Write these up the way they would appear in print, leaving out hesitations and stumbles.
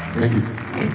Thank you.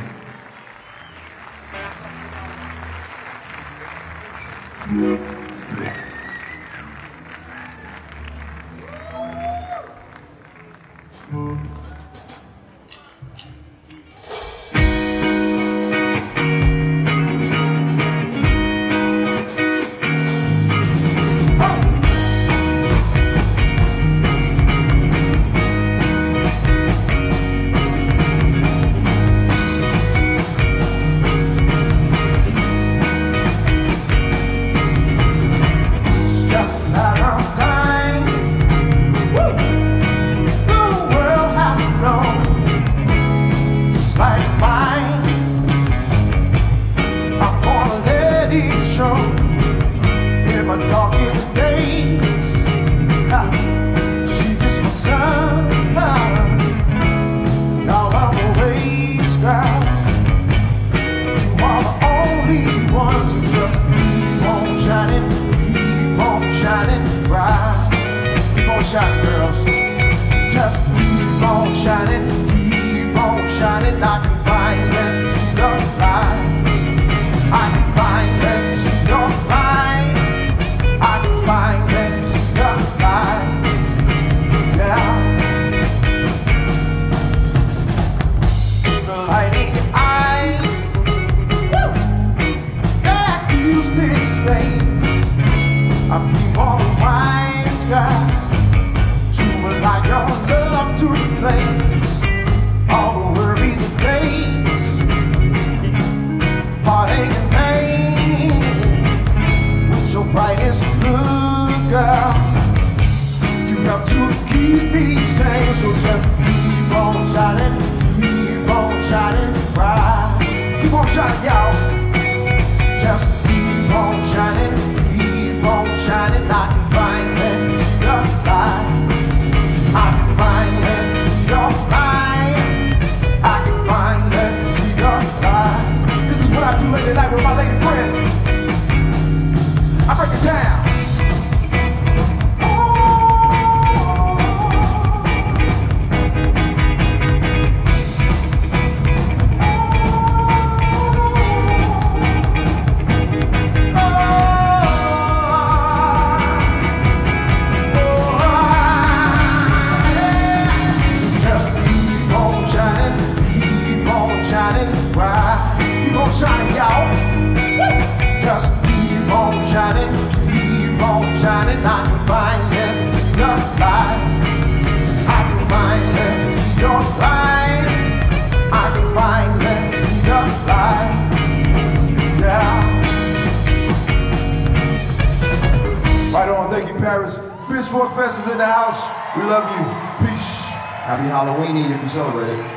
In my darkest days, she is my sun, all of the ways, girl. You are the only ones who just keep on shining bright. Keep on shining, girls. Just keep on shining, I can finally see the light. I can finally see your light. I can finally see the light. Yeah. See the light in your eyes. Woo! That fills this space. I'm being all the wise guy to allow your love to replace all the worries and days, heartache and pain, with your brightest blue, girl. You help to keep me sane, so just keep on shining bright. Keep on shining, y'all. Just keep on shining, I can finally see the light. I can finally see your light. I can finally see your light. This is what I do late at night with my lady friend. I break it down. Shining, y'all. Just keep on shining, I can finally see the light. I can finally see your light. I can finally see the light. Yeah. Right on, thank you, Paris. Pitchfork Fest is in the house. We love you. Peace. Happy Halloween if you celebrate it.